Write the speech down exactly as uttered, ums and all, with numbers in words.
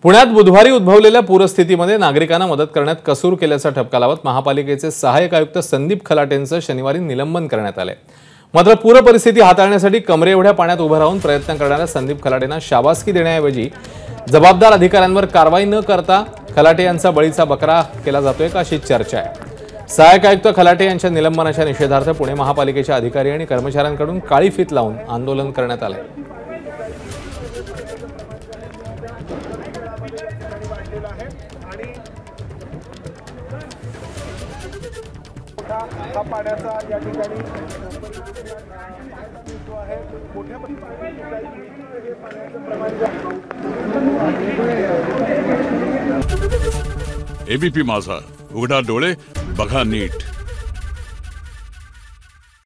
पुण्यात बुधवारी उद्भवलेल्या पूरस्थितीमध्ये नागरिकांना मदत करण्यात कसूर केल्याचा ठपका लावत महापालिकेचे सहाय्यक आयुक्त संदीप खलाटेंचं शनिवारी निलंबन करण्यात आले। मात्र पूर परिस्थिती हाताळण्यासाठी कमरे एवढ्या पाण्यात उभं राहून प्रयत्न करणाऱ्या संदीप खलाटेंना शाबासकी देण्याऐवजी जबाबदार अधिकाऱ्यांवर कारवाई न करता खलाटे यांचा बळीचा बकरा केला जातोय का अशी चर्चा आहे। सहाय्यक आयुक्त खलाटे यांच्या निलंबनाच्या निषेधार्थ पुणे महापालिकेच्या अधिकारी आणि कर्मचाऱ्यांकडून काळी फीत लावून आंदोलन करण्यात आले। हा पाण्याचा या ठिकाणी मोठ्या एबीपी माझा, उघडा डोळे बघा नीट।